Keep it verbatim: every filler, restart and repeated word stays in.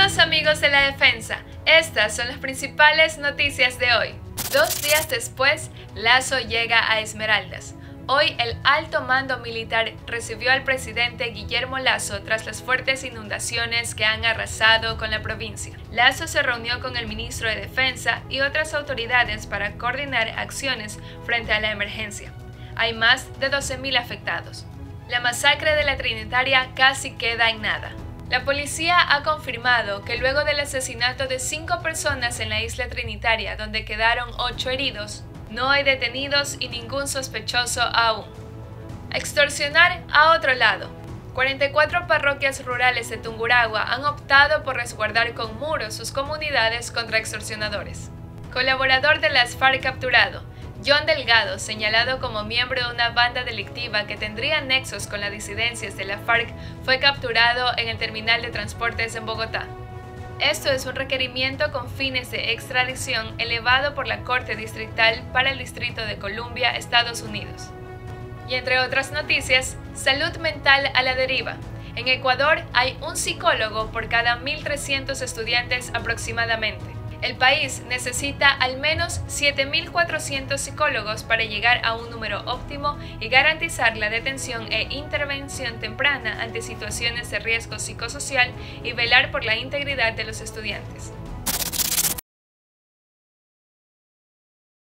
Saludos amigos de la defensa, estas son las principales noticias de hoy. Dos días después, Lasso llega a Esmeraldas. Hoy el alto mando militar recibió al presidente Guillermo Lasso tras las fuertes inundaciones que han arrasado con la provincia. Lasso se reunió con el ministro de Defensa y otras autoridades para coordinar acciones frente a la emergencia. Hay más de doce mil afectados. La masacre de la Trinitaria casi queda en nada. La policía ha confirmado que luego del asesinato de cinco personas en la isla Trinitaria, donde quedaron ocho heridos, no hay detenidos y ningún sospechoso aún. Extorsionar a otro lado. cuarenta y cuatro parroquias rurales de Tungurahua han optado por resguardar con muros sus comunidades contra extorsionadores. Colaborador de las FARC capturado. John Delgado, señalado como miembro de una banda delictiva que tendría nexos con las disidencias de la FARC, fue capturado en el terminal de transportes en Bogotá. Esto es un requerimiento con fines de extradición elevado por la Corte Distrital para el Distrito de Columbia, Estados Unidos. Y entre otras noticias, salud mental a la deriva. En Ecuador hay un psicólogo por cada mil trescientos estudiantes aproximadamente. El país necesita al menos siete mil cuatrocientos psicólogos para llegar a un número óptimo y garantizar la detención e intervención temprana ante situaciones de riesgo psicosocial y velar por la integridad de los estudiantes.